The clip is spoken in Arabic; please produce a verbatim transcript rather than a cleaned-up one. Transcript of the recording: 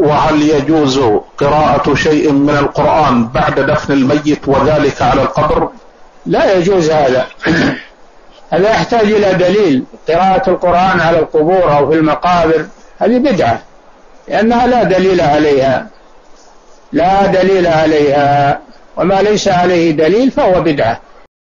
وهل يجوز قراءة شيء من القرآن بعد دفن الميت وذلك على القبر؟ لا يجوز هذا. هذا يحتاج إلى دليل. قراءة القرآن على القبور أو في المقابر هذه بدعة، لأنها لا دليل عليها، لا دليل عليها، وما ليس عليه دليل فهو بدعة.